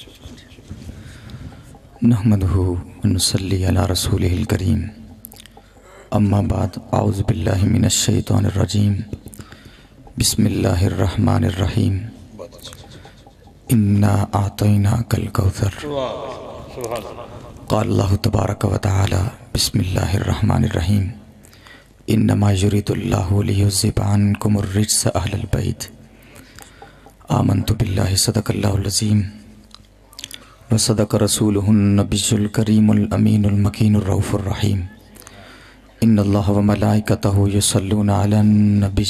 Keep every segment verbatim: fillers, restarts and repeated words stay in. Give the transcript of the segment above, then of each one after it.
नहमदुहु व नुसल्ली अला रसूलिहिल करीम। अम्मा बाद, औज़ु बिल्लाहि मिनश शैतानिर रजीम। बिस्मिल्लाहिर रहमानिर रहीम। इन्ना आतैनाकल कौसर। क़ाल अल्लाहु तबारक व तआला बिस्मिल्लाहिर रहमानिर रहीम। इन्नमा युरिदुल्लाहु लियुज़हिबा अन्कुमुर रिज्स अहलल बैत। आमन्तु बिल्लाहि सदक़ल्लाहुल अज़ीम व सदक़ रसूलुहुन नबियुल करीमुल अमीनुल मकीनुर रऊफ़ुर रहीम। इन्नल्लाह व मलाइकतहु युसल्लूना अलन नबी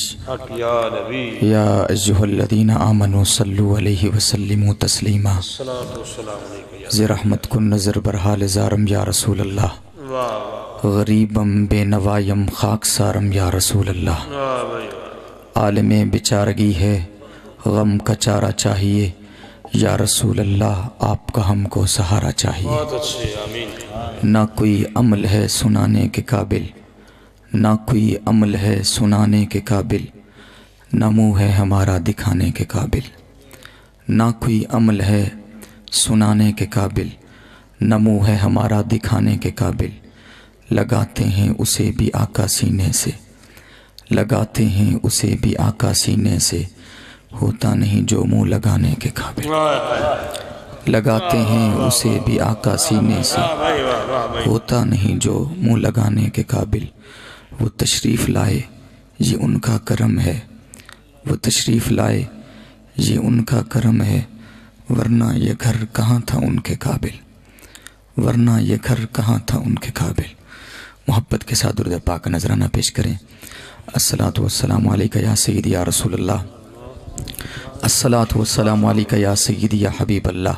या अय्युहल्लज़ीना आमनू सल्लू अलैहि व सल्लिमू तस्लीमा। ज़े रहमत कुन नज़र बरहाल ज़ारम या रसूल अल्लाह। गरीबम बेनवायम खाकसारम या रसूल अल्लाह। आलमे बेचारगी है, गम का चारा चाहिए या रसूल अल्लाह, आपका हमको सहारा चाहिए। ना कोई अमल है सुनाने के काबिल, ना कोई अमल है सुनाने के काबिल, ना मुँह है हमारा दिखाने के काबिल। ना कोई अमल है सुनाने के काबिल, ना मुँह है हमारा दिखाने के काबिल। लगाते हैं उसे भी आका सीने से, लगाते हैं उसे भी आका सीने से, होता नहीं जो मुँह लगाने के काबिल। लगाते हैं उसे भी आका सीने से, होता नहीं जो मुँह लगाने के काबिल। वो तशरीफ़ लाए ये उनका करम है, वो तशरीफ़ लाए ये उनका करम है, वरना ये घर कहाँ था उनके काबिल, वरना ये घर कहाँ था उनके काबिल। मोहब्बत के साथ दुरूद पाक का नजराना पेश करें। अस्सलातु वस्सलामु अलैका या सय्यदी या रसूल अल्लाह। अस्सलातु वस्सलामु अलैका या सय्यदी या हबीब अल्लाह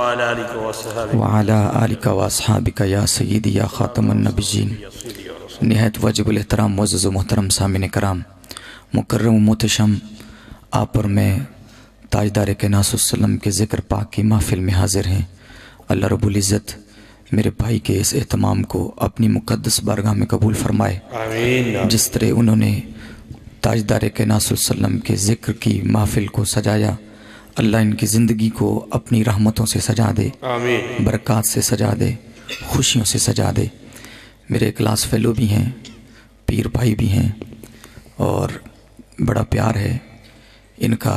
व अला आलिका व अस्हाबिका या सय्यदी या खातमुन नबिय्यीन। निहायत वाजिबुल एहतराम मुअज़्ज़ज़ व मोहतरम सामिन कराम, मुकर्रम व मोहतशम, आप और मैं ताजदार कायनात सल्लल्लाहु अलैहि वसल्लम के ज़िक्र पाक की महफिल में हाजिर हैं। अल्लाह रब्बुल इज़्ज़त मेरे भाई के इस एहतमाम को अपनी मुक़द्दस बारगाह में कबूल फरमाए। आमीन। जिस तरह उन्होंने ताजदार कायनात सल्लल्लाहु अलैहि वसल्लम के ज़िक्र की महफिल को सजाया, अल्लाह इनकी ज़िंदगी को अपनी रहमतों से सजा दे, आमीन, बरक़ात से सजा दे, खुशियों से सजा दे। मेरे क्लास फेलो भी हैं, पीर भाई भी हैं, और बड़ा प्यार है इनका।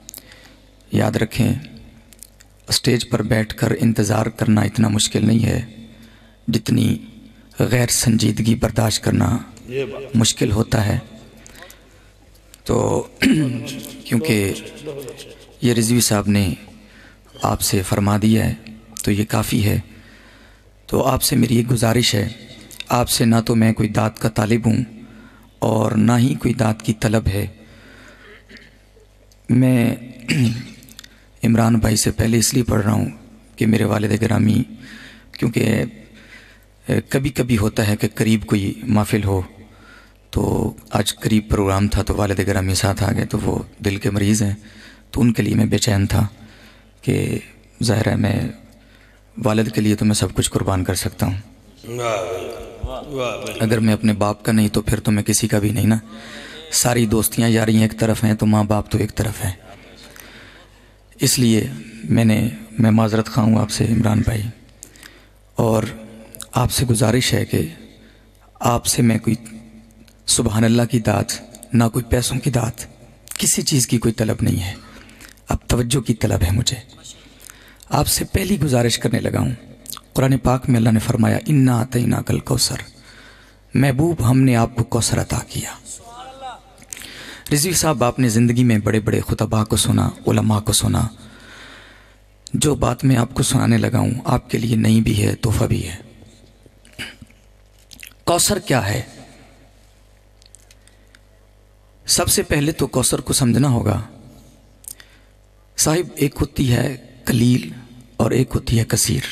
याद रखें, स्टेज पर बैठकर इंतज़ार करना इतना मुश्किल नहीं है जितनी गैर संजीदगी बर्दाश्त करना मुश्किल होता है। तो क्योंकि ये रिजवी साहब ने आपसे फरमा दिया है तो ये काफ़ी है। तो आपसे मेरी एक गुजारिश है, आपसे ना तो मैं कोई दात का तालिब हूँ और ना ही कोई दात की तलब है। मैं इमरान भाई से पहले इसलिए पढ़ रहा हूँ कि मेरे वालिद गिरामी, क्योंकि कभी कभी होता है कि करीब कोई महफिल हो, तो आज करीब प्रोग्राम था तो वालिद गिरामी साथ आ गए, तो वो दिल के मरीज़ हैं, तो उनके लिए मैं बेचैन था कि ज़ाहिर है मैं वालिद के लिए तो मैं सब कुछ कुर्बान कर सकता हूँ, अगर मैं अपने बाप का नहीं तो फिर तो मैं किसी का भी नहीं ना। सारी दोस्तियाँ यारियाँ एक तरफ हैं तो माँ बाप तो एक तरफ हैं। इसलिए मैंने मैं माज़रत ख़्वाह हूँ आपसे इमरान भाई, और आपसे गुजारिश है कि आपसे मैं कोई सुबहान अल्लाह की दात, ना कोई पैसों की दात, किसी चीज़ की कोई तलब नहीं है, अब तवज्जो की तलब है मुझे। आपसे पहली गुजारिश करने लगा हूँ। कुरान पाक में अल्लाह ने फरमाया, इन्ना अतैनाकल कौसर, महबूब हमने आपको कौसर अता किया। रिजवी साहब, आपने ज़िंदगी में बड़े बड़े खुतबा को सुना, उलमा को सुना। जो बात मैं आपको सुनाने लगा हूँ आपके लिए नई भी है, तोहफा भी है। कौसर क्या है? सबसे पहले तो कौसर को समझना होगा। साहिब, एक होती है कलील और एक होती है कसीर।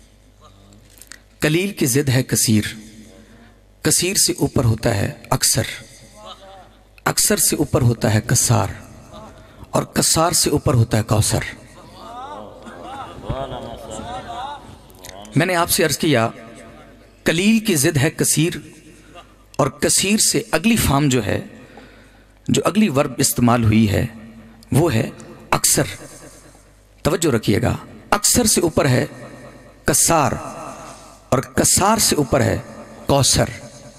कलील की जिद है कसीर, कसीर से ऊपर होता है अक्सर, अक्सर से ऊपर होता है कसार, और कसार से ऊपर होता है कौसर। मैंने आपसे अर्ज किया, कलील की जिद है कसीर, और कसीर से अगली फार्म जो है, जो अगली वर्ब इस्तेमाल हुई है वो है अक्सर। तवज्जो रखिएगा, अक्सर कौसर से ऊपर है कसार और कसार से ऊपर है कौसर।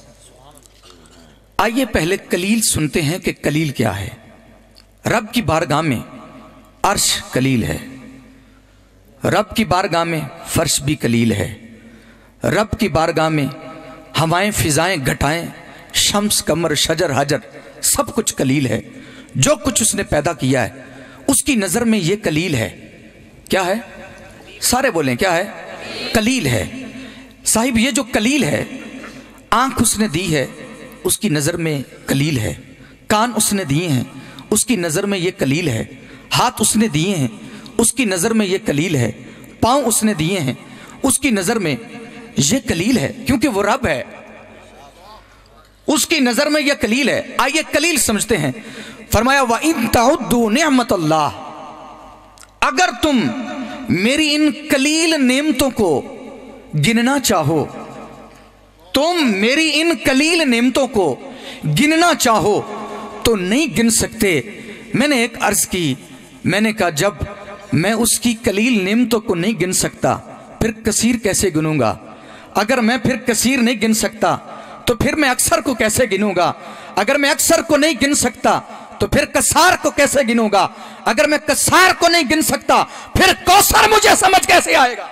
आइए पहले कलील सुनते हैं कि कलील क्या है। रब की बारगाह में अर्श कलील है, रब की बारगाह में फर्श भी कलील है, रब की बारगाह में हवाएं फिजाएं घटाएं शम्स कमर शजर हजर सब कुछ कलील है। जो कुछ उसने पैदा किया है उसकी नजर में ये कलील है। क्या है? सारे बोलें क्या है? कलील है। साहिब ये जो कलील है, आंख उसने दी है उसकी नजर में कलील है, कान उसने दिए हैं उसकी नजर में ये कलील है, हाथ उसने दिए हैं उसकी नजर में ये कलील है, पांव उसने दिए हैं उसकी नजर में ये कलील है, क्योंकि वो रब है, उसकी नजर में ये कलील है। आइए कलील समझते हैं। फरमाया व इन तउद्दू निअमतल्लाह, अगर तुम मेरी इन कलील नेमतों को गिनना चाहो, तुम मेरी इन कलील नेमतों को गिनना चाहो तो नहीं गिन सकते। मैंने एक अर्ज की, मैंने कहा जब मैं उसकी कलील नेमतों को नहीं गिन सकता फिर कसीर कैसे गिनूंगा? अगर मैं फिर कसीर नहीं गिन सकता तो फिर मैं अक्सर को कैसे गिनूंगा? अगर मैं अक्सर को नहीं गिन सकता तो फिर कसार को कैसे गिनूंगा? अगर मैं कसार को नहीं गिन सकता फिर कौसर मुझे समझ कैसे आएगा?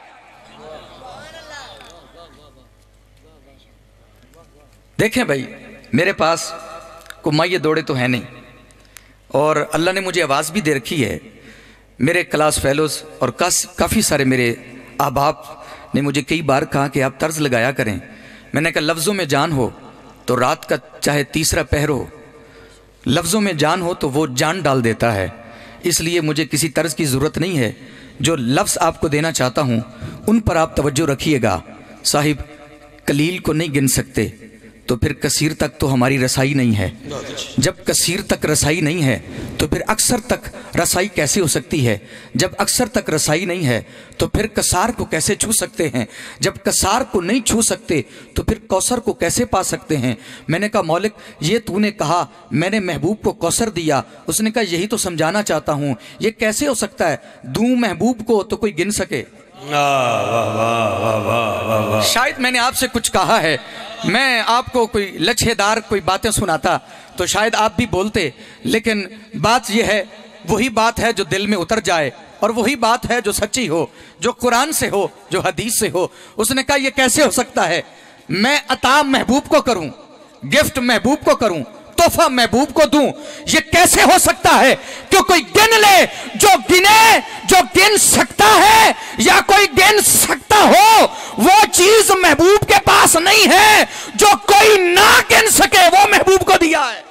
देखें भाई, मेरे पास को माये दौड़े तो है नहीं और अल्लाह ने मुझे आवाज़ भी दे रखी है। मेरे क्लास फेलोज और काफ़ी सारे मेरे अहबाब ने मुझे कई बार कहा कि आप तर्ज लगाया करें। मैंने कहा लफ्ज़ों में जान हो तो रात का चाहे तीसरा पहर हो, लफ्ज़ों में जान हो तो वो जान डाल देता है। इसलिए मुझे किसी तर्ज की ज़रूरत नहीं है। जो लफ्ज़ आपको देना चाहता हूँ उन पर आप तवज्जो रखिएगा। साहिब कलील को नहीं गिन सकते तो फिर कसीर तक तो हमारी रसाई नहीं है। जब कसीर तक रसाई नहीं है तो फिर अक्सर तक रसाई कैसे हो सकती है? जब अक्सर तक रसाई नहीं है तो फिर कसार को कैसे छू सकते हैं? जब कसार को नहीं छू सकते तो फिर कौसर को कैसे पा सकते हैं? मैंने कहा मौलिक ये तूने कहा मैंने महबूब को कौसर दिया, उसने कहा यही तो समझाना चाहता हूँ, ये कैसे हो सकता है दूं महबूब को तो कोई गिन सके? वाह वाह वाह वाह वाह। शायद मैंने आपसे कुछ कहा है, मैं आपको कोई लच्छेदार कोई बातें सुनाता तो शायद आप भी बोलते, लेकिन बात यह है वही बात है जो दिल में उतर जाए और वही बात है जो सच्ची हो, जो कुरान से हो, जो हदीस से हो। उसने कहा यह कैसे हो सकता है मैं अता महबूब को करूं, गिफ्ट महबूब को करूं, तोहफा महबूब को दूं, ये कैसे हो सकता है कि कोई गिन ले? जो गिने, जो गिन सकता है या कोई गिन सकता हो वो चीज महबूब के पास नहीं है। जो कोई ना गिन सके वो महबूब को दिया है।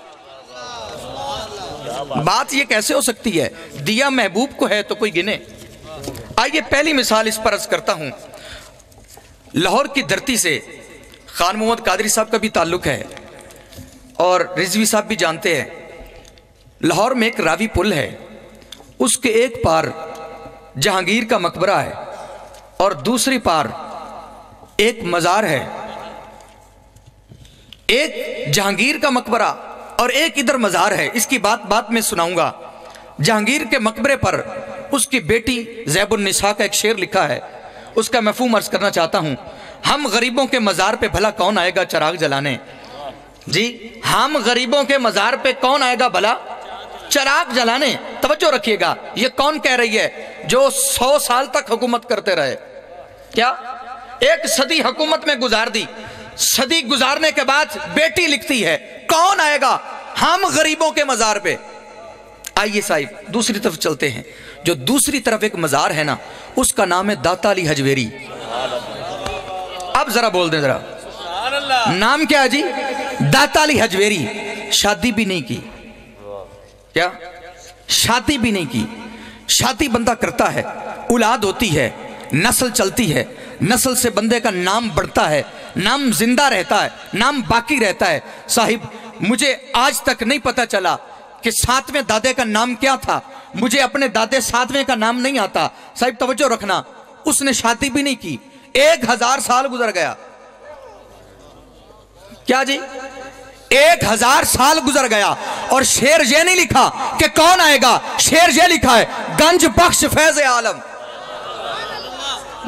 बात ये कैसे हो सकती है? दिया महबूब को है तो कोई गिने? आइए पहली मिसाल इस पर अर्ज करता हूं। लाहौर की धरती से खान मोहम्मद कादरी साहब का भी ताल्लुक है और रिजवी साहब भी जानते हैं। लाहौर में एक रावी पुल है, उसके एक पार जहांगीर का मकबरा है और दूसरी पार एक मज़ार है। एक जहांगीर का मकबरा और एक इधर मज़ार है। इसकी बात बात में सुनाऊंगा। जहांगीर के मकबरे पर उसकी बेटी ज़ैबुन्निसा का एक शेर लिखा है, उसका मफ़हूम अर्ज करना चाहता हूं। हम गरीबों के मज़ार पे भला कौन आएगा चिराग जलाने? जी, हम गरीबों के मज़ार पे कौन आएगा भला चिराग जलाने? तवज्जो रखिएगा, ये कौन कह रही है जो सौ साल तक हुकूमत करते रहे? क्या एक सदी हुकूमत में गुजार दी, सदी गुजारने के बाद बेटी लिखती है कौन आएगा हम गरीबों के मज़ार पे? आइए साहिब दूसरी तरफ चलते हैं। जो दूसरी तरफ एक मज़ार है ना, उसका नाम है दाता अली हजवेरी। अब जरा बोल दें जरा, नाम क्या है जी? दाता अली हजवेरी। शादी भी नहीं की। क्या? शादी भी नहीं की। शादी बंदा करता है, औलाद होती है, नस्ल चलती है, नस्ल से बंदे का नाम बढ़ता है, नाम जिंदा रहता है, नाम बाकी रहता है। साहिब मुझे आज तक नहीं पता चला कि सातवें दादे का नाम क्या था। मुझे अपने दादे सातवें का नाम नहीं आता। साहिब तवज्जो रखना, उसने शादी भी नहीं की, एक हजार साल गुजर गया। क्या जी? एक हजार साल गुजर गया और शेर ये नहीं लिखा कि कौन आएगा, शेर ये लिखा है गंज बख्श फैज आलम।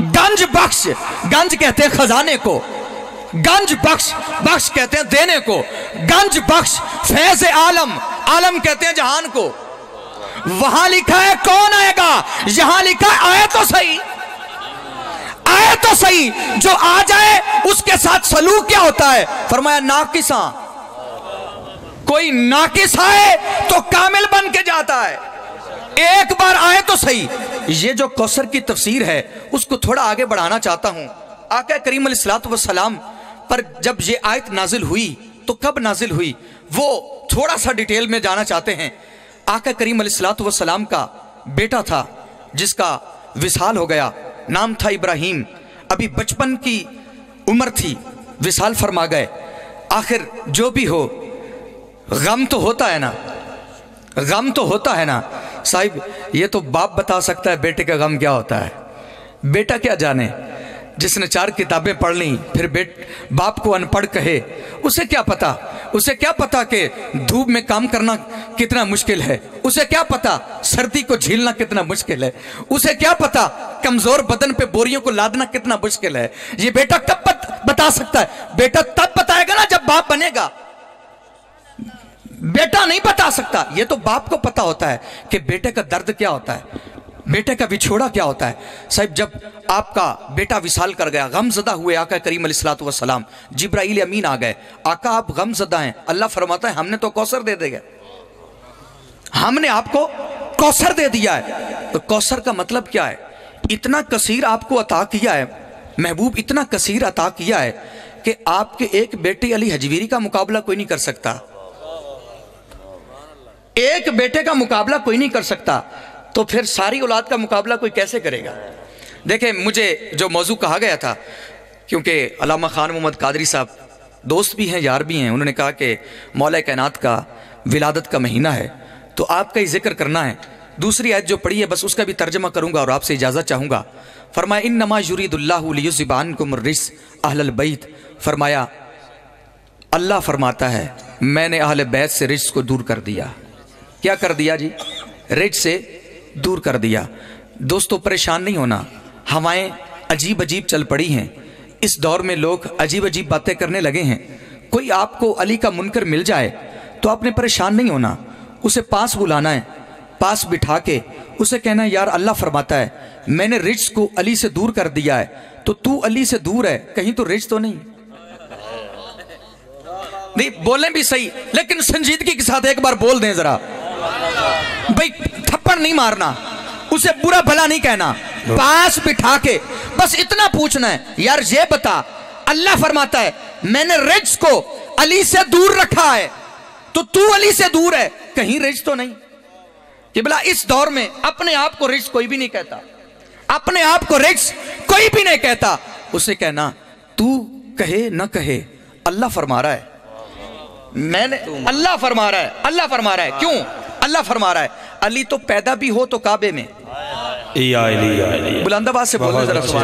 गंज बख्श, गंज कहते हैं खजाने को, गंज बख्श, बख्श कहते हैं देने को, गंज बख्श फैज आलम, आलम कहते हैं जहान को। वहां लिखा है कौन आएगा, यहां लिखा है आए तो सही, आए तो सही। जो आ जाए उसके साथ सलूक क्या होता है, फरमाया नाकिसा, कोई नाकिस आए तो कामिल बन के जाता है, एक बार आए तो सही। ये जो कौसर की तफसीर है उसको थोड़ा आगे बढ़ाना चाहता हूं। आका करीम अलैहिस्सलातु वस्सलाम पर जब ये आयत नाजिल हुई तो कब नाजिल हुई वो थोड़ा सा डिटेल में जाना चाहते हैं। आका करीम अलैहिस्सलातु वस्सलाम का बेटा था जिसका विसाल हो गया, नाम था इब्राहीम। अभी बचपन की उम्र थी, विसाल फरमा गए। आखिर जो भी हो, गम तो होता है ना, गम तो होता है ना साहिब। ये तो बाप बता सकता है बेटे का गम क्या होता है, बेटा क्या जाने। जिसने चार किताबें पढ़ ली फिर बेट बाप को अनपढ़ कहे, उसे क्या पता, उसे क्या पता कि धूप में काम करना कितना मुश्किल है, उसे क्या पता सर्दी को झेलना कितना मुश्किल है, उसे क्या पता कमजोर बदन पे बोरियों को लादना कितना मुश्किल है। ये बेटा कब बता सकता है, बेटा तब बताएगा ना जब बाप बनेगा, बेटा नहीं बता सकता। ये तो बाप को पता होता है कि बेटे का दर्द क्या होता है, बेटे का विछोड़ा क्या होता है। साहब जब आपका बेटा विसाल कर गया, गमज़दा हुए आका करीम अलैहिस्सलातु वस्सलाम, जिब्राइल अमीन आ गए, आका आप गमज़दा हैं। अल्लाह फरमाता है हमने तो कौसर दे दिया, हमने आपको कौसर दे दिया है। तो कौसर का मतलब क्या है, इतना कसीर आपको अता किया है, महबूब इतना कसीर अता किया है कि आपके एक बेटे अली हजवीरी का मुकाबला कोई नहीं कर सकता, एक बेटे का मुकाबला कोई नहीं कर सकता, तो फिर सारी औलाद का मुकाबला कोई कैसे करेगा। देखें, मुझे जो मौजू कहा गया था, क्योंकि अल्लामा खान मोहम्मद कादरी साहब दोस्त भी हैं यार भी हैं, उन्होंने कहा कि मौला कायनात का विलादत का महीना है तो आपका ही जिक्र करना है। दूसरी आयत जो पढ़ी है बस उसका भी तर्जमा करूंगा और आपसे इजाज़त चाहूँगा। फरमाया इन्नमा युरीदुल्लाहु लियुज़हिबा अन्कुम रिज्स अहलल बैत, फरमाया अल्लाह फरमाता है मैंने अहले बैत से रिज्स को दूर कर दिया। क्या कर दिया जी, रिज्स से दूर कर दिया। दोस्तों परेशान नहीं होना, हवाएं अजीब अजीब चल पड़ी हैं, इस दौर में लोग अजीब अजीब बातें करने लगे हैं। कोई आपको अली का मुनकर मिल जाए तो आपने परेशान नहीं होना, उसे पास बुलाना है, पास बिठा के उसे कहना यार अल्लाह फरमाता है मैंने रिज्स को अली से दूर कर दिया है, तो तू अली से दूर है, कहीं तो रिज्स तो नहीं। नहीं बोले भी सही लेकिन संजीदगी के साथ एक बार बोल दें जरा भाई, थप्पड़ नहीं मारना, उसे बुरा भला नहीं कहना, पास बिठा के बस इतना पूछना है यार ये बता अल्लाह फरमाता है मैंने रिज्स को अली से दूर रखा है, तो तू अली से दूर है, कहीं रिज्स तो नहीं। कि भला इस दौर में अपने आप को रिज्स कोई भी नहीं कहता, अपने आप को रिज्स कोई भी नहीं कहता, उसे कहना तू कहे न कहे अल्लाह फरमा रहा है, मैंने अल्लाह फरमा रहा है, अल्लाह फरमा रहा है। क्यों अल्लाह फरमा रहा है, अली तो पैदा भी हो तो काबे में, बुलंद आवाज से बोलना जरा सुभान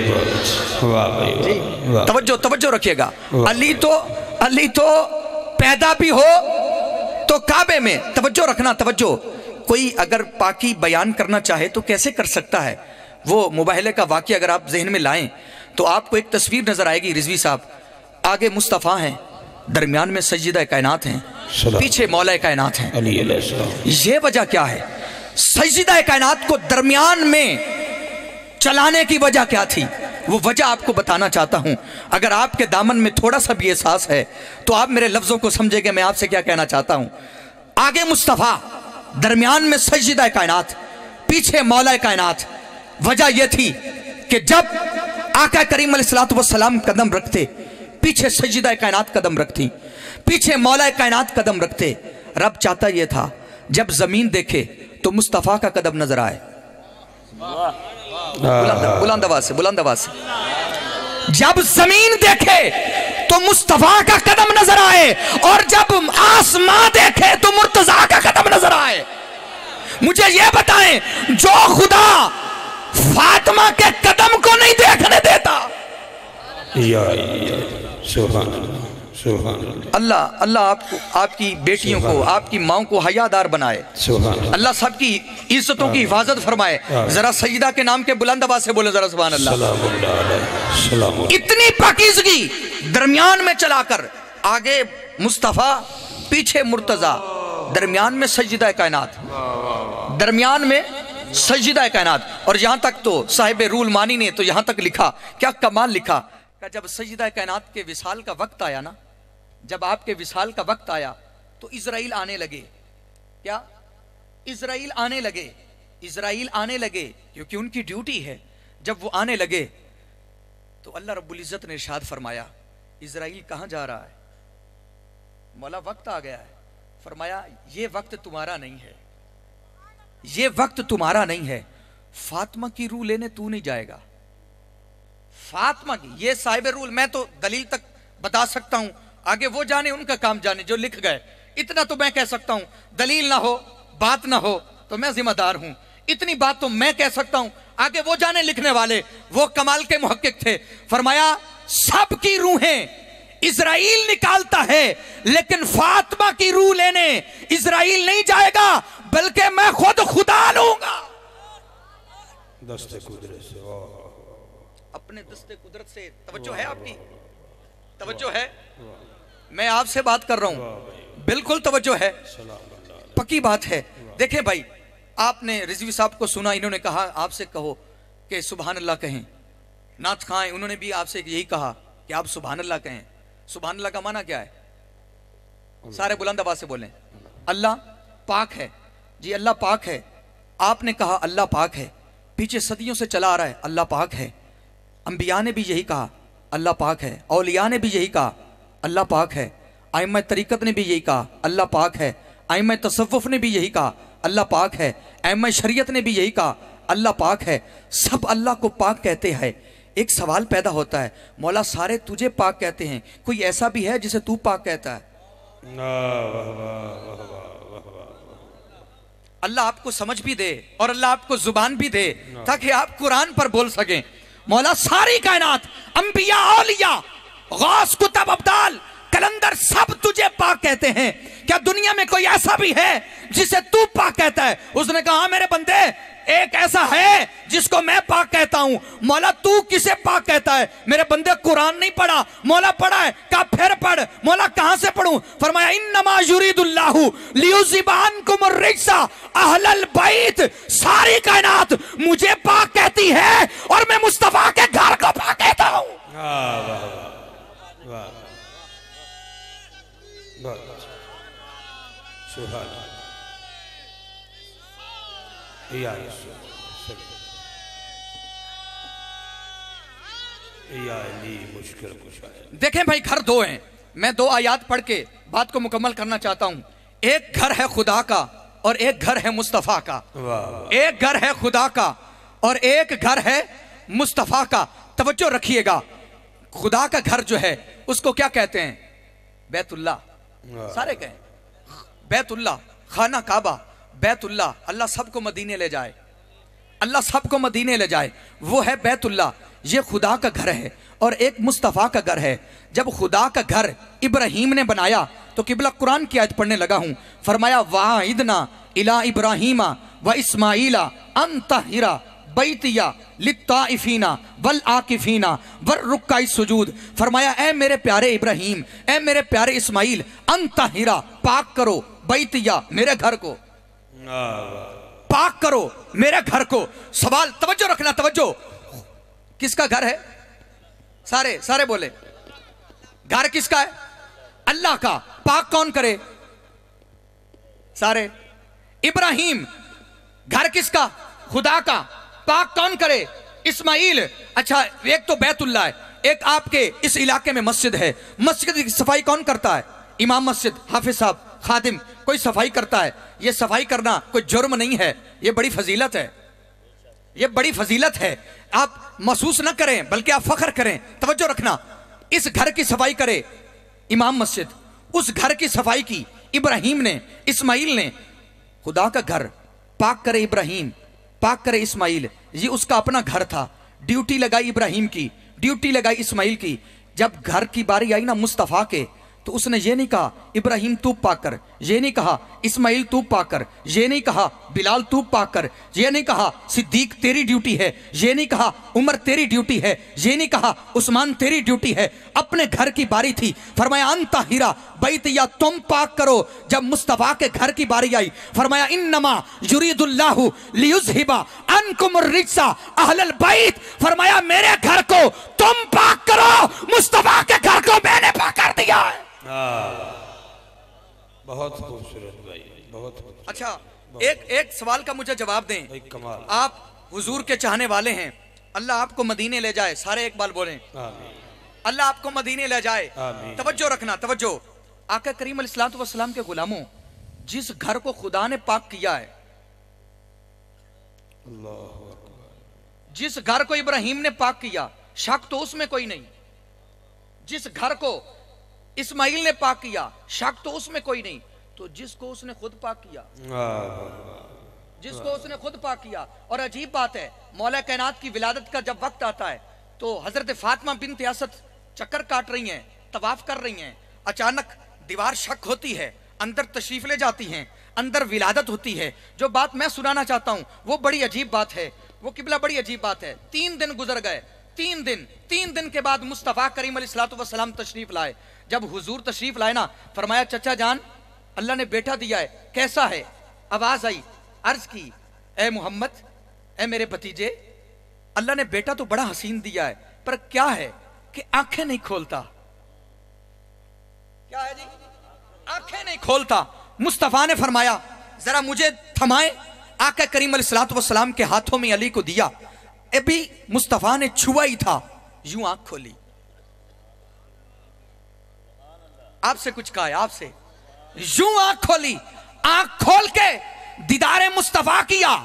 अल्लाह, तवज्जो तवज्जो रखिएगा। अली तो अली तो पैदा भी हो तो काबे में, तवज्जो रखना तवज्जो। कोई अगर पाकी बयान करना चाहे तो कैसे कर सकता है, वो मुबाहले का वाक़या अगर आप जहन में लाएं तो आपको एक तस्वीर नजर आएगी। रिजवी साहब आगे मुस्तफ़ा हैं, दरमियान में सज्जिदा कायनात हैं, पीछे मौला कायनात हैं। ये वजह क्या है, सज्जिदा कायनात को दरमियान में चलाने की वजह क्या थी, वो वजह आपको बताना चाहता हूं। अगर आपके दामन में थोड़ा सा भी एहसास है तो आप मेरे लफ्जों को समझेंगे मैं आपसे क्या कहना चाहता हूं। आगे मुस्तफ़ा, दरमियान में सज्जिदा कायनात, पीछे मौला कायनात। वजह यह थी कि जब आका करीम अलैहिस्सलातु वस्सलाम कदम रखते, पीछे सज्जिदा कायनात कदम रखती, पीछे मौला कायनात कदम रखते, रब चाहता यह था जब जमीन देखे तो मुस्तफ़ा का कदम नजर आए। बुलंद आवाज से, बुलंद आवाज से। जब जमीन देखे तो मुस्तफ़ा का कदम नजर आए, और जब आसमां देखे तो मुर्तजा का कदम नजर आए। मुझे यह बताएं, जो खुदा फातिमा के कदम को नहीं देखने देता, अल्लाह अल्लाह आपको, आपकी बेटियों को, आपकी माओ को हयादार बनाए। अल्लाह सबकी इज्जतों की हिफाजत फरमाए। जरा सजदा के नाम के बुलंद आवाज से बोले जरा सुभान अल्लाह। इतनी पाकीज़गी दरमियान में चलाकर, आगे मुस्तफ़ा पीछे मुर्तजा, दरमियान में सजदा कायनात, दरमियान में सजदा कायनात। और यहां तक तो साहिब रूल मानी ने तो यहां तक लिखा, क्या कमाल लिखा, जब सजदा कायनात के विसाल का वक्त आया ना, जब आपके विसाल का वक्त आया तो इजराइल आने लगे। क्या इजराइल आने लगे, इजराइल आने लगे क्योंकि उनकी ड्यूटी है। जब वो आने लगे तो अल्लाह रब्बुल इज्जत ने इरशाद फरमाया, इजराइल कहां जा रहा है? मौला वक्त आ गया है। फरमाया ये वक्त तुम्हारा नहीं है, ये वक्त तुम्हारा नहीं है। फातिमा की रूह लेने तू नहीं जाएगा। फातिमा की, ये साहिब रूल, मैं तो दलील तक बता सकता हूं, आगे वो जाने, उनका काम जाने जो लिख गए। इतना तो मैं कह सकता हूं, दलील ना हो, बात ना हो तो मैं जिम्मेदार हूं। इतनी बात तो मैं कह सकता हूं, आगे वो जाने लिखने वाले, वो कमाल के मुहक्किक थे। फरमाया सबकी रूहें इजराइल निकालता है, लेकिन फातिमा की रूह लेने इजराइल नहीं जाएगा, बल्कि मैं खुद खुदा लूंगा दस्ते कुदरत से, अपने दस्ते कुदरत से। तवज्जो है आपकी, तवज्जो है, मैं आपसे बात कर रहा हूं, बिल्कुल तवज्जो है, पक्की बात है। देखें भाई, आपने रिजवी साहब को सुना, इन्होंने कहा आपसे कहो कि सुभान अल्लाह कहें। नाथ खां उन्होंने भी आपसे यही कहा कि आप सुभान अल्लाह कहें। सुभान अल्लाह का माना क्या है? सारे बुलंद आवाज से बोलें, अल्लाह पाक है जी, अल्लाह पाक है। आपने कहा अल्लाह पाक है, पीछे सदियों से चला आ रहा है अल्लाह पाक है। अंबिया ने भी यही कहा अल्लाह पाक है, औलिया ने भी यही कहा अल्लाह पाक है, आइम्मा तरीकत ने भी यही कहा अल्लाह पाक है, आइम्मा तसव्वुफ ने भी यही कहा अल्लाह पाक है, आइम्मा शरीयत ने भी यही कहा अल्लाह पाक है। सब अल्लाह को पाक कहते हैं। एक सवाल पैदा होता है, मौला सारे तुझे पाक कहते हैं, कोई ऐसा भी है जिसे तू पाक कहता है? अल्लाह आपको समझ भी दे और अल्लाह आपको जुबान भी दे ताकि आप कुरान पर बोल सकें। मौला सारी कायनात, अंबिया, औलिया, गौस, कुतुब, अब्दाल, कलंदर, सब तुझे पाक कहते हैं। क्या दुनिया में कोई ऐसा भी है जिसे तू पाक कहता है? उसने कहा मेरे बंदे, एक ऐसा है जिसको मैं पाक कहता हूं। मौला तू किसे पाक कहता है? मेरे बंदे कुरान नहीं पढ़ा। मौला पढ़ा है, कहा फिर पढ़। मौला कहां से पढ़ूं? फरमाया इन्नमा युरीदुल्लाहु लियुज़िबानकुम अर्रिज्सा अहलल बैत। सारी कायनात मुझे पाक कहती है और मैं मुस्तफा के घर को पाक कहता हूं। देखें भाई, घर दो हैं, मैं दो आयात पढ़ के बात को मुकम्मल करना चाहता हूं। एक घर है खुदा का और एक घर है मुस्तफा का। एक घर है खुदा का और एक घर है मुस्तफा का। तवज्जो रखिएगा, खुदा का घर जो है उसको क्या कहते हैं? बैतुल्लाह। सारे कहें बैतुल्लाह, खाना काबा, बैतुल्लाह। अल्लाह सबको मदीने ले जाए, अल्लाह सबको मदीने ले जाए, वो है बैतुल्लाह। ये खुदा का घर है और एक मुस्तफ़ा का घर है। जब खुदा का घर इब्राहिम ने बनाया तो किबला कुरान की आयत पढ़ने लगा हूं। फरमाया वाइदना इला इब्राहिमा व इस्माइला अन तहिरा बैतिया लित्ताइफीना वल आकिफीना वर रुक्काई सुजूद। फरमाया ए मेरे प्यारे इब्राहिम, ए मेरे प्यारे इस्माइल, अन तहिरा, पाक करो, बैतिया, मेरे घर को पाक करो, मेरे घर को। सवाल, तवज्जो रखना, तवज्जो। किसका घर है? सारे सारे बोले, घर किसका है? अल्लाह का। पाक कौन करे? सारे। इब्राहिम, घर किसका? खुदा का। पाक कौन करे? इस्माइल। अच्छा, एक तो बैतुल्लाह है, एक आपके इस इलाके में मस्जिद है। मस्जिद की सफाई कौन करता है? इमाम मस्जिद, हाफिज साहब, खादिम, कोई सफाई करता है। ये सफाई करना कोई जुर्म नहीं है, ये बड़ी फजीलत है, ये बड़ी फजीलत है। आप महसूस ना करें बल्कि आप फख्र करें। तवज्जो रखना, इस घर की सफाई करे इमाम मस्जिद, उस घर की सफाई की इब्राहिम ने, इस्माइल ने। खुदा का घर पाक करे इब्राहिम, पाक करे इस्माइल, ये उसका अपना घर था। ड्यूटी लगाई इब्राहिम की, ड्यूटी लगाई इस्माइल की। जब घर की बारी आई ना मुस्तफ़ा के, तो उसने ये नहीं कहा इब्राहिम तू पाकर, ये नहीं कहा इस्माइल तू पाकर, ये नहीं कहा बिलाल तू पाकर, ये नहीं कहा सिद्दीक तेरी ड्यूटी है, ये नहीं कहा उमर तेरी ड्यूटी है, ये नहीं कहा उस्मान तेरी ड्यूटी है। अपने घर की बारी थी, फरमाया अंता हीरा बैत या तुम पाक करो। जब मुस्तफा के घर की बारी आई फरमाया इन्नमा युरीदुल्लाहु लियुज़हिबा अनकुम रिज्सा अहलल बैत, फरमाया मेरे घर को तुम पाक करो, मुस्तफा के घर को मैंने पाक कर दिया है। बहुत खूबसूरत भाई, बहुत खूबसूरत। अच्छा, एक एक सवाल का मुझे जवाब दें भाई, कमाल। आप हुजूर के चाहने वाले हैं, अल्लाह आपको मदीने ले जाए, सारे एक बार बोलें अल्लाह आपको मदीने ले जाए। तवज्जो रखना, तवज्जो। आका करीम अलैहिस्सलातु वस्सलाम के गुलामों, जिस घर को खुदा ने पाक किया है, जिस घर को इब्राहिम ने पाक किया, शक तो उसमें कोई नहीं। जिस घर को इस्माइल ने पाक किया, शक तो उसमें कोई नहीं। तो जिसको उसने खुद पाक किया, जिसको उसने खुद पाक किया। और अजीब बात है, मौला कायनात की विलादत का जब वक्त आता है तो हजरत फातिमा बिन्त असद चक्कर काट रही हैं, तवाफ कर रही हैं, अचानक दीवार शक होती है, अंदर तशरीफ ले जाती हैं, अंदर विलादत होती है। जो बात मैं सुनाना चाहता हूं वो बड़ी अजीब बात है, वो किबला बड़ी अजीब बात है। तीन दिन गुजर गए, तीन दिन तीन दिन के बाद मुस्तफा करीम अलैहिस्सलातु वस्सलाम तशरीफ लाए। जब हुजूर तशरीफ लाए ना, फरमाया चचा जान अल्लाह ने बेटा दिया है, कैसा है? आवाज आई, अर्ज की ए मोहम्मद, ए मेरे भतीजे, अल्लाह ने बेटा तो बड़ा हसीन दिया है, पर क्या है कि आंखें नहीं खोलता। क्या है जी? आंखें नहीं खोलता। मुस्तफा ने फरमाया जरा मुझे थमाए। आका करीम अलैहिस्सलातु वस्सलाम के हाथों में अली को दिया। अभी मुस्तफा ने छुआ ही था, यूं आंख खोली। आपसे कुछ कहा है, आपसे यूं आंख खोली, आंख खोल के दीदारे मुस्तफा किया,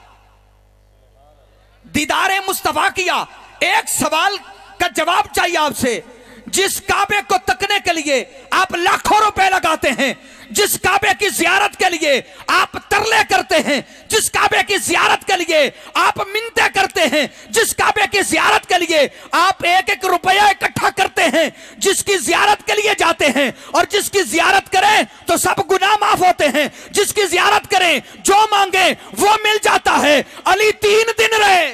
दीदारे मुस्तफा किया। एक सवाल का जवाब चाहिए आपसे। जिस काबे को तकने के लिए आप लाखों रुपए लगाते हैं, जिस काबे की जियारत के लिए आप तरले करते हैं, जिस काबे की जियारत के लिए आप मिन्नतें करते हैं, जिस काबे की जियारत के लिए आप एक एक रुपया इकट्ठा करते हैं, जिसकी जियारत के लिए जाते हैं, और जिसकी जियारत करें तो सब गुनाह माफ होते हैं, जिसकी जियारत करें जो मांगे वो मिल जाता है। अली तीन दिन रहे,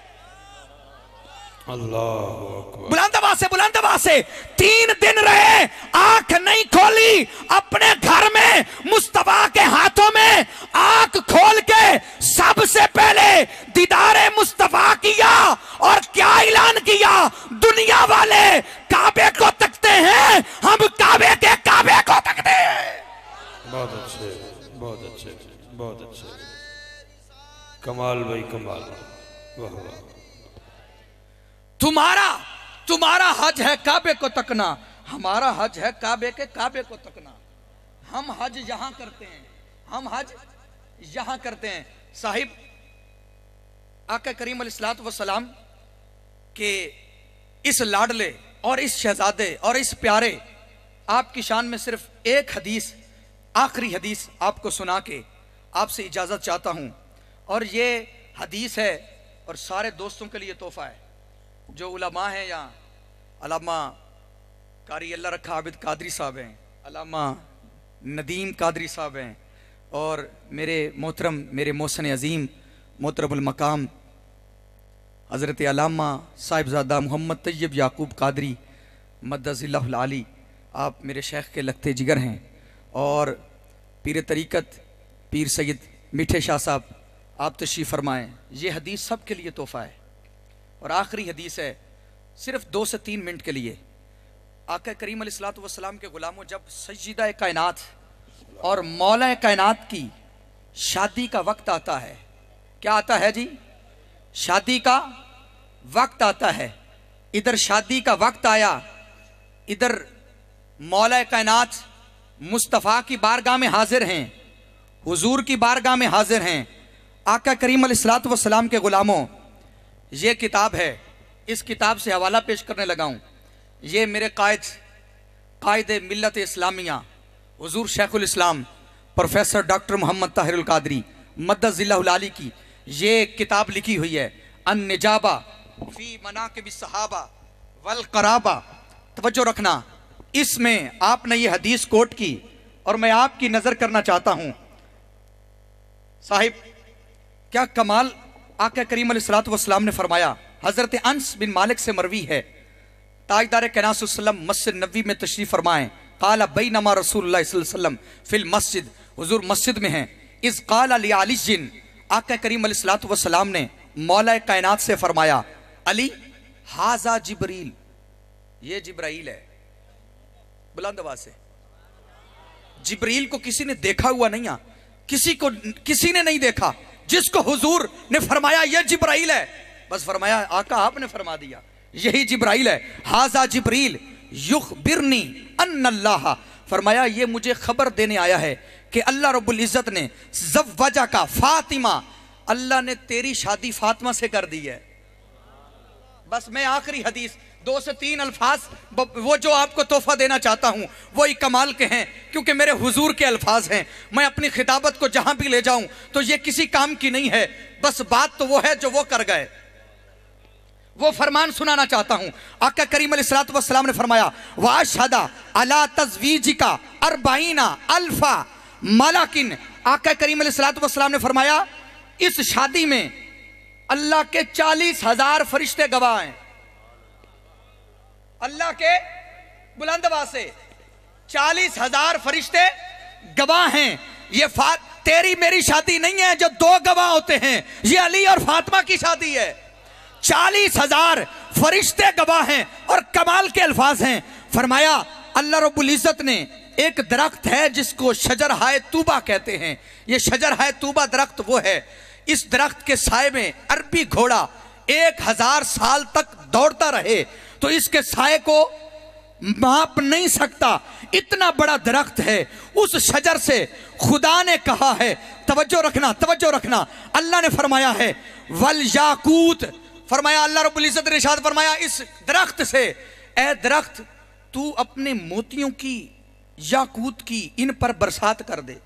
अल्लाह बुलंद आवाज से, बुलंद आवाज से, तीन दिन रहे, आंख नहीं खोली। अपने घर में मुस्तफा के हाथों में आंख खोल के सबसे पहले दीदारे मुस्तफा किया। और क्या ऐलान किया? दुनिया वाले काबे को तकते हैं, हम काबे के काबे को तकते हैं। बहुत अच्छे, बहुत अच्छे, बहुत अच्छे, कमाल भाई, कमाल, वाह वाह। तुम्हारा तुम्हारा हज है काबे को तकना, हमारा हज है काबे के काबे को तकना। हम हज यहां करते हैं, हम हज यहां करते हैं। साहिब, आका करीम अलैहिस्सलातु वस्सलाम के इस लाडले और इस शहजादे और इस प्यारे आपकी शान में सिर्फ एक हदीस, आखिरी हदीस आपको सुना के आपसे इजाजत चाहता हूं। और ये हदीस है और सारे दोस्तों के लिए तोहफा है, जो उलमा हैं, या अल्लामा कारी अल्लाह रखा आबिद कादरी साहब हैं, अल्लामा नदीम कादरी साहब हैं, और मेरे मोहतरम, मेरे मोहसन अजीम मोहतरमुल मकाम हज़रत अल्लामा साहिबजादा मोहम्मद तैयब याकूब कादरी मद्दज़िल्लाहुल आली, आप मेरे शेख के लगते जिगर हैं। और पीर तरीक़त पीर सैयद मीठे शाह साहब, आप तशरीफ़ फरमाएँ। ये हदीस सब के लिए तोहफ़ा है। और आखिरी हदीस है, सिर्फ दो से तीन मिनट के लिए। आका करीम अलैहिस्सलातु वस्सलाम के गुलामों, जब सज्जिदा कायनात और मौला कायनात की शादी का वक्त आता है, क्या आता है जी? शादी का वक्त आता है। इधर शादी का वक्त आया, इधर मौला कायनात मुस्तफ़ा की बारगाह में हाजिर हैं, हुजूर की बारगाह में हाजिर हैं। आका करीम अलैहिस्सलातु वस्सलाम के गुलामों, ये किताब है, इस किताब से हवाला पेश करने लगा हूँ। ये मेरे कायद कायद मिल्लत इस्लामिया हुजूर शेखुल इस्लाम प्रोफेसर डॉक्टर मोहम्मद ताहिरुल कादरी मद्दज़िल्लाहुल आली की ये किताब लिखी हुई है, अन निजाबा फी मनाकिब सहाबा वल कराबा। तवज्जो रखना, इसमें आपने ये हदीस कोट की और मैं आपकी नजर करना चाहता हूं साहिब, क्या कमाल आका करीम अलैहिस्सलातु वस्सलाम ने फरमाया। हजरत अंस बिन मालिक से मरवी है, ताजदार कायनात सल्लल्लाहु अलैहि वसल्लम मस्जिद नबवी में तशरीफ फरमाएं, काला बैनमा रसूलुल्लाह सल्लल्लाहु अलैहि वसल्लम फिल मस्जिद, हुजूर मस्जिद में हैं, इस काला लि अली जिन, आका करीम अलैहिस्सलातु वस्सलाम ने मौला कायनात से फरमाया, अली हाजा जिब्रील, ये जिब्राइल है। बुलंद आवाज से, जिब्रील को किसी ने देखा हुआ नहीं है, किसी को किसी ने नहीं देखा, जिसको हुजूर ने फरमाया यह जिब्राइल है, बस फरमाया आका आपने फरमा दिया यही जिब्राइल है। हाजा जिब्रील युखबिरनी अन्नल्लाह, फरमाया ये मुझे खबर देने आया है कि अल्लाह रब्बुल इज्जत ने ज़व्वजा का फातिमा, अल्लाह ने तेरी शादी फातिमा से कर दी है। बस मैं आखिरी हदीस दो से तीन अल्फाज वो जो आपको तोहफा देना चाहता हूं वो ही कमाल के हैं, क्योंकि मेरे हुजूर के अल्फाज हैं। मैं अपनी खिताबत को जहां भी ले जाऊं तो ये किसी काम की नहीं है, बस बात तो वो है जो वो कर गए, वो फरमान सुनाना चाहता हूं। आका करीम अलैहिस्सलातु वस्सलाम ने फरमाया, वाशहदा अला तज़वीजिका अरबाईना अल्फा मलाकिन, आका करीम अलैहिस्सलातु वस्सलाम ने फरमाया इस शादी में अल्लाह के चालीस हजार फरिश्ते गवाह हैं। अल्लाह के बुलंद आवाज से चालीस हजार फरिश्ते गवाह हैं। ये तेरी मेरी शादी नहीं है जो दो गवाह होते हैं, ये अली और फातिमा की शादी है। चालीस हजार फरिश्ते गवाह हैं और कमाल के अल्फाज हैं। फरमाया अल्लाह रब्बुल इज्जत ने एक दरख्त है जिसको शजर हाय तूबा कहते हैं, ये शजर हाय तूबा दरख्त वो है, इस दरख्त के साए में अरबी घोड़ा एक हजार साल तक दौड़ता रहे तो इसके साए को माप नहीं सकता, इतना बड़ा दरख्त है। उस शजर से खुदा ने कहा है, तवज्जो रखना तवज्जो रखना, अल्लाह ने फरमाया है वल याकूत, फरमाया अल्लाह रब्बुल इज्जत ने इरशाद फरमाया इस दरख्त से, ए दरख्त तू अपने मोतियों की याकूत की इन पर बरसात कर दे।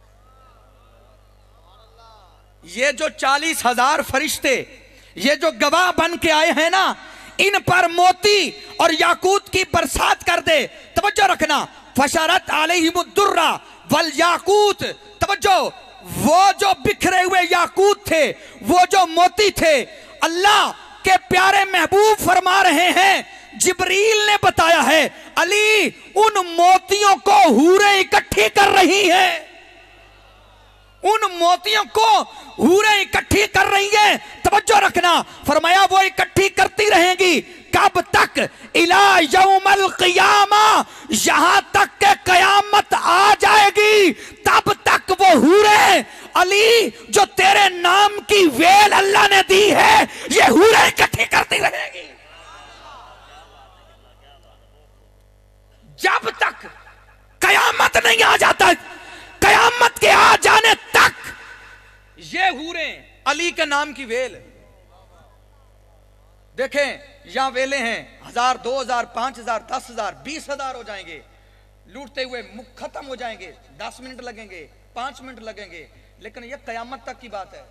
ये जो चालीस हजार फरिश्ते ये जो गवाह बन के आए हैं ना, इन पर मोती और याकूत की बरसात कर दे। तवज्जो रखना, फशरत अलैहिमुद्दुर्रा वल याकूत, तवज्जो, वो जो बिखरे हुए याकूत थे, वो जो मोती थे, अल्लाह के प्यारे महबूब फरमा रहे हैं, जिब्रील ने बताया है अली उन मोतियों को हूरें इकट्ठी कर रही हैं, उन मोतियों को हूरें इकट्ठी कर रही हैं। तवज्जो रखना, फरमाया वो इकट्ठी करती रहेंगी कब तक, इला यौमल क़ियामा, यहां तक के कयामत आ जाएगी, तब तक वो हूरें अली जो तेरे नाम की वेल अल्लाह ने दी है, ये हूरें इकट्ठी करती रहेगी जब तक कयामत नहीं आ जाता। कयामत के आ जाने तक ये हूरें अली के नाम की वेल, देखें यहां वेले हैं हजार, दो हजार, पांच हजार, दस हजार, बीस हजार हो जाएंगे, लूटते हुए मुख खत्म हो जाएंगे, दस मिनट लगेंगे, पांच मिनट लगेंगे, लेकिन यह कयामत तक की बात है,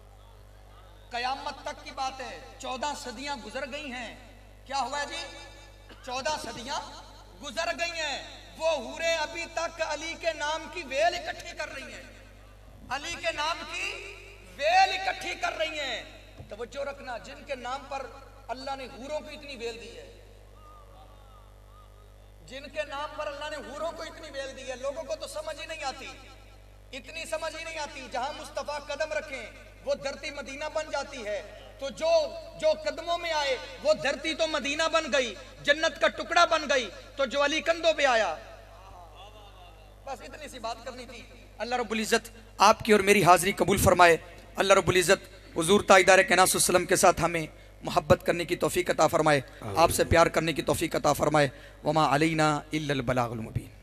कयामत तक की बात है। चौदह सदियां गुजर गई हैं, क्या हुआ जी, चौदह सदियां गुजर गई हैं, वो हूरें अभी तक अली के नाम की वेल इकट्ठी कर रही हैं, अली के नाम की वेल इकट्ठी कर रही हैं। तवज्जो रखना, जिनके नाम पर अल्लाह ने हूरों को इतनी वेल दी है, जिनके नाम पर अल्लाह ने हूरों को इतनी वेल दी है, लोगों को तो समझ ही नहीं आती, इतनी समझ ही नहीं आती। जहां मुस्तफा कदम रखें वो धरती मदीना बन जाती है, तो जो जो कदमों में आए वो धरती तो मदीना बन गई, जन्नत का टुकड़ा बन गई, तो जो अली कंधों पे आया, बस इतनी सी बात करनी थी। अल्लाह रब्बुल इज्जत आपकी और मेरी हाजिरी कबूल फरमाए। अल्लाह रब्बुल इज्जत हुजूर ताजदार कायनात सल्लल्लाहु अलैहि वसल्लम के साथ हमें मोहब्बत करने की तौफीक अता फरमाए, आपसे प्यार करने की तौफीक अता फरमाए। वमा अलैना इल्लल बलागुल मुबीन।